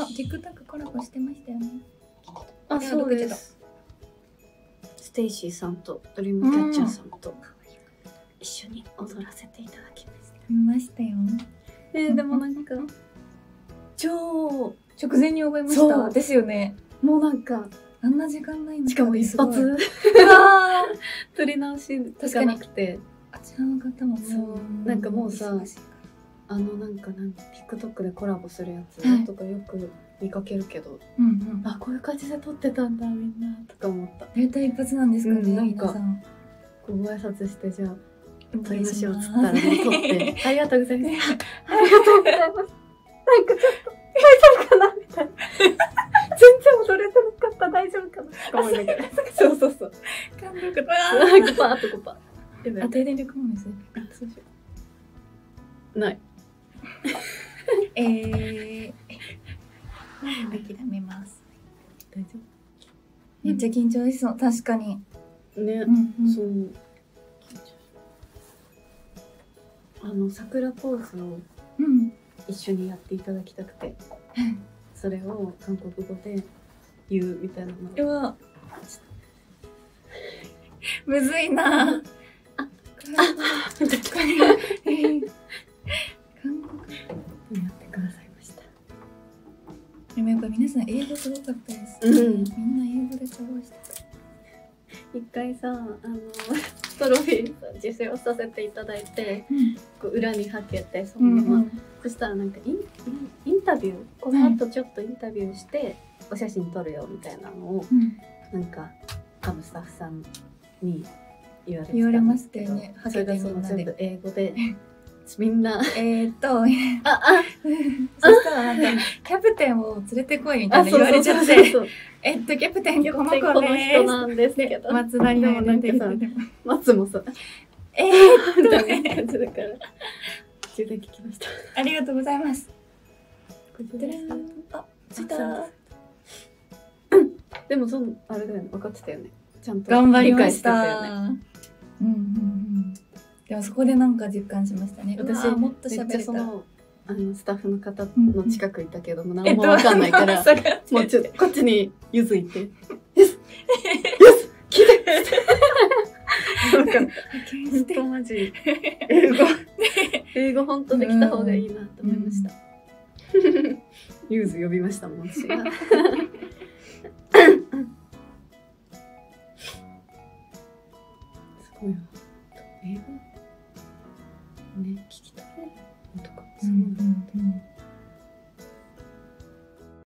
TikTok コラボしてましたよね。 あ、そうです。ステイシーさんとドリームキャッチャーさんと一緒に踊らせていただきました。 見ましたよ。 でもなんか超直前に覚えました。ですよね。 もうなんかあんな時間ないの。 しかも一発撮り直しとかなくて、 あちらの方もなんかもうさ、なんかTikTok でコラボするやつとかよく見かけるけど、あ、こういう感じで撮ってたんだみんなとか思った。 大体一発なんですかね。 なんかご挨拶してじゃあ撮りましょうっつったらもう撮ってありがとうございます。ありがとうございます。なんかちょっと大丈夫かなみたいな。全然踊れてなかった大丈夫かなとか思いながら。そう。 感動がなんかパーッとこうパー。 あ、停電力もですね。 そうしよう。ない。 諦めます。 大丈夫。 めっちゃ緊張しそう。確かに。 ね、そう。桜ポーズを一緒にやっていただきたくて、それを韓国語で言うみたいなの。 うわ、むずいな。韓国語やってくださいました。でもやっぱ皆さん英語すごかったです。みんな英語で過ごしてた。 一回さ、トロフィー受賞させていただいて、こう裏にはけてそのまま、そしたらなんかインタビュー、この後ちょっとインタビューしてお写真撮るよみたいなのを、なんかスタッフさんに言われましたよね。それがその全部英語でみんなそしたらなんかキャプテンを連れてこいみたいな言われちゃって、キャプテンこの子この人なんですけど、 松田にもなんかさ、 松もさみたいな感じだから充電聞きました。 ありがとうございます。 あ、ついた。でもあれだよね、分かってたよね。ちゃんと頑張りました。でもそこでなんか実感しましたね。 私もっと喋れた。 スタッフの方の近くいたけども何も分かんないからもうちょっとこっちにゆずいて「よし聞いて!」なんか本当マジ英語本当できた方がいいなと思いました。ゆず呼びましたもん私が。